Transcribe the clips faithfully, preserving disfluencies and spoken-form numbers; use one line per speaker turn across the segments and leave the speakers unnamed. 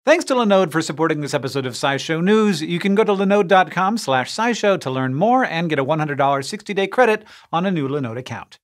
Thanks to Linode for supporting this episode of SciShow News. You can go to linode.com slash SciShow to learn more and get a one hundred dollars sixty-day credit on a new Linode account.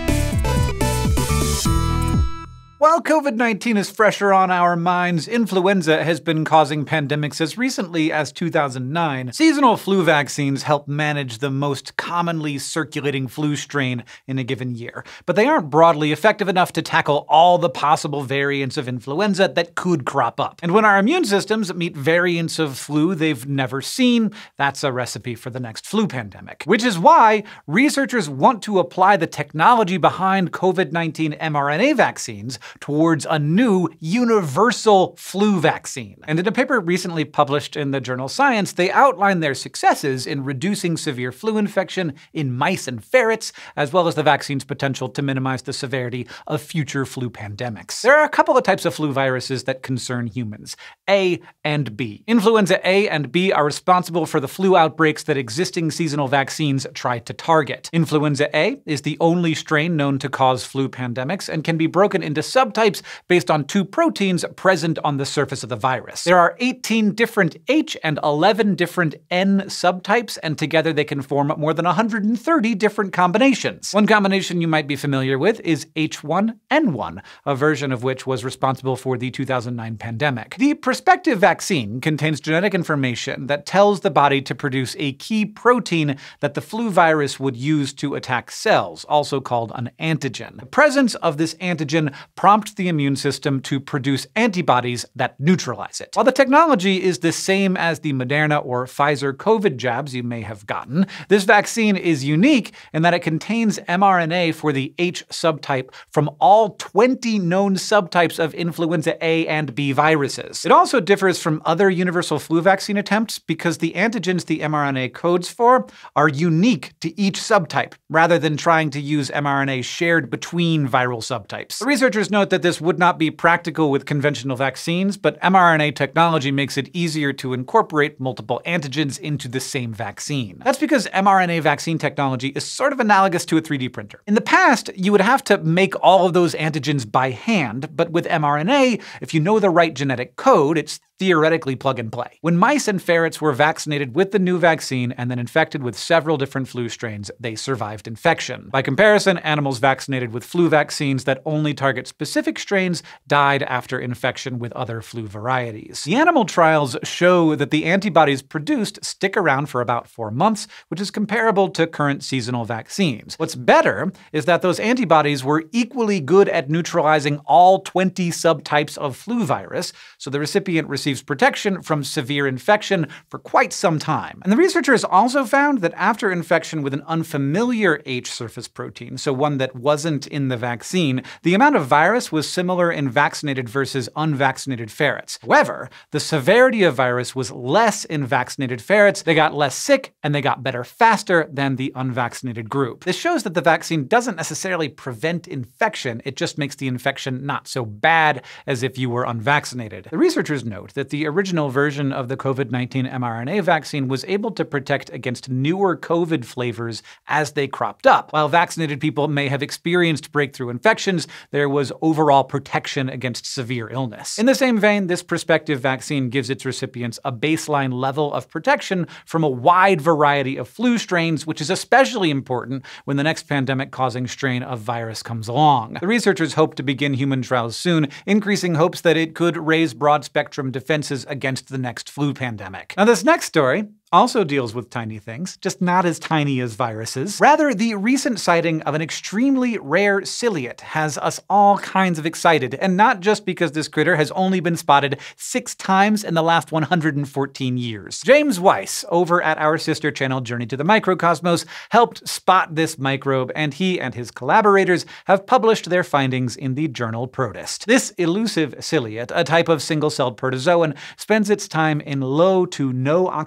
While COVID nineteen is fresher on our minds, influenza has been causing pandemics as recently as two thousand nine. Seasonal flu vaccines help manage the most commonly circulating flu strain in a given year, but they aren't broadly effective enough to tackle all the possible variants of influenza that could crop up. And when our immune systems meet variants of flu they've never seen, that's a recipe for the next flu pandemic. Which is why researchers want to apply the technology behind COVID nineteen mRNA vaccines towards a new universal flu vaccine. And in a paper recently published in the journal Science, they outline their successes in reducing severe flu infection in mice and ferrets, as well as the vaccine's potential to minimize the severity of future flu pandemics. There are a couple of types of flu viruses that concern humans: A and B. Influenza A and B are responsible for the flu outbreaks that existing seasonal vaccines try to target. Influenza A is the only strain known to cause flu pandemics and can be broken into subtypes based on two proteins present on the surface of the virus. There are eighteen different H and eleven different N subtypes, and together they can form more than one hundred thirty different combinations. One combination you might be familiar with is H one N one, a version of which was responsible for the two thousand nine pandemic. The prospective vaccine contains genetic information that tells the body to produce a key protein that the flu virus would use to attack cells, also called an antigen. The presence of this antigen prompts the immune system to produce antibodies that neutralize it. While the technology is the same as the Moderna or Pfizer COVID jabs you may have gotten, this vaccine is unique in that it contains mRNA for the H subtype from all twenty known subtypes of influenza A and B viruses. It also differs from other universal flu vaccine attempts because the antigens the mRNA codes for are unique to each subtype, rather than trying to use mRNA shared between viral subtypes. The researchers note that this would not be practical with conventional vaccines, but mRNA technology makes it easier to incorporate multiple antigens into the same vaccine. That's because mRNA vaccine technology is sort of analogous to a three D printer. In the past, you would have to make all of those antigens by hand, but with mRNA, if you know the right genetic code, it's theoretically plug and play. When mice and ferrets were vaccinated with the new vaccine and then infected with several different flu strains, they survived infection. By comparison, animals vaccinated with flu vaccines that only target specific strains died after infection with other flu varieties. The animal trials show that the antibodies produced stick around for about four months, which is comparable to current seasonal vaccines. What's better is that those antibodies were equally good at neutralizing all twenty subtypes of flu virus, so the recipient received receives protection from severe infection for quite some time. And the researchers also found that after infection with an unfamiliar H surface protein, so one that wasn't in the vaccine, the amount of virus was similar in vaccinated versus unvaccinated ferrets. However, the severity of virus was less in vaccinated ferrets. They got less sick, and they got better faster than the unvaccinated group. This shows that the vaccine doesn't necessarily prevent infection, it just makes the infection not so bad as if you were unvaccinated. The researchers note that the original version of the COVID nineteen mRNA vaccine was able to protect against newer COVID flavors as they cropped up. While vaccinated people may have experienced breakthrough infections, there was overall protection against severe illness. In the same vein, this prospective vaccine gives its recipients a baseline level of protection from a wide variety of flu strains, which is especially important when the next pandemic-causing strain of virus comes along. The researchers hope to begin human trials soon, increasing hopes that it could raise broad-spectrum defenses against the next flu pandemic. Now, this next story also deals with tiny things, just not as tiny as viruses. Rather, the recent sighting of an extremely rare ciliate has us all kinds of excited, and not just because this critter has only been spotted six times in the last one hundred fourteen years. James Weiss, over at our sister channel Journey to the Microcosmos, helped spot this microbe, and he and his collaborators have published their findings in the journal Protist. This elusive ciliate, a type of single-celled protozoan, spends its time in low to no oxygen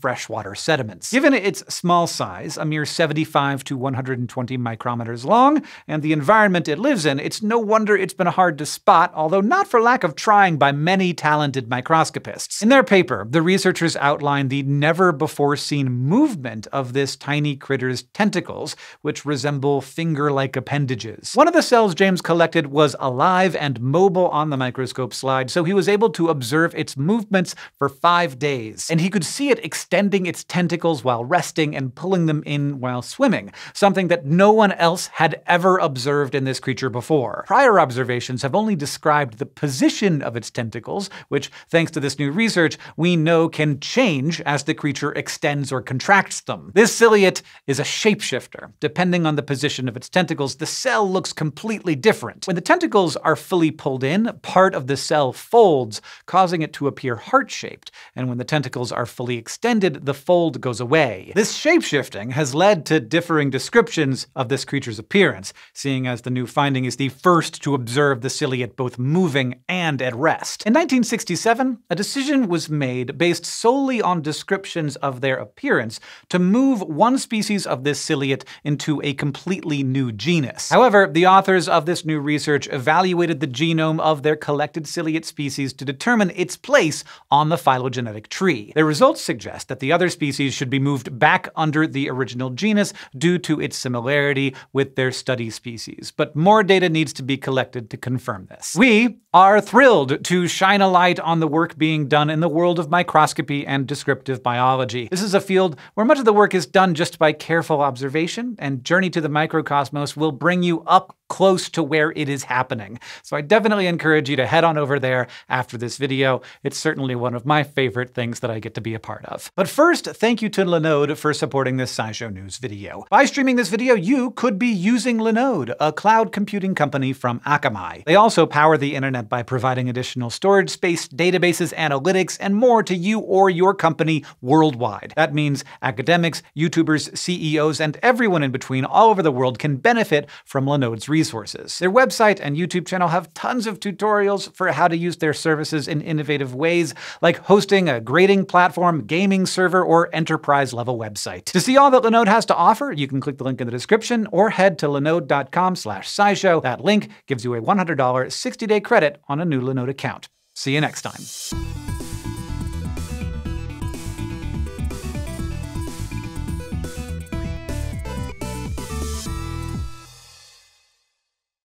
freshwater sediments. Given its small size, a mere seventy-five to one hundred twenty micrometers long, and the environment it lives in, it's no wonder it's been hard to spot, although not for lack of trying by many talented microscopists. In their paper, the researchers outline the never-before-seen movement of this tiny critter's tentacles, which resemble finger-like appendages. One of the cells James collected was alive and mobile on the microscope slide, so he was able to observe its movements for five days. And he could see it extending its tentacles while resting and pulling them in while swimming, something that no one else had ever observed in this creature before. Prior observations have only described the position of its tentacles, which, thanks to this new research, we know can change as the creature extends or contracts them. This ciliate is a shapeshifter. Depending on the position of its tentacles, the cell looks completely different. When the tentacles are fully pulled in, part of the cell folds, causing it to appear heart-shaped, and when the tentacles are fully extended, the fold goes away. This shapeshifting has led to differing descriptions of this creature's appearance, seeing as the new finding is the first to observe the ciliate both moving and at rest. In nineteen sixty-seven, a decision was made based solely on descriptions of their appearance to move one species of this ciliate into a completely new genus. However, the authors of this new research evaluated the genome of their collected ciliate species to determine its place on the phylogenetic tree. Their results suggest that the other species should be moved back under the original genus due to its similarity with their study species, but more data needs to be collected to confirm this. We are thrilled to shine a light on the work being done in the world of microscopy and descriptive biology. This is a field where much of the work is done just by careful observation, and Journey to the Microcosmos will bring you up close to where it is happening. So I definitely encourage you to head on over there after this video. It's certainly one of my favorite things that I get to be a part of. But first, thank you to Linode for supporting this SciShow News video. By streaming this video, you could be using Linode, a cloud computing company from Akamai. They also power the internet by providing additional storage space, databases, analytics, and more to you or your company worldwide. That means academics, YouTubers, C E Os, and everyone in between all over the world can benefit from Linode's resources. Their website and YouTube channel have tons of tutorials for how to use their services in innovative ways, like hosting a grading platform, gaming server, or enterprise-level website. To see all that Linode has to offer, you can click the link in the description or head to linode dot com slash scishow. That link gives you a one hundred dollar sixty day credit on a new Linode account. See you next time.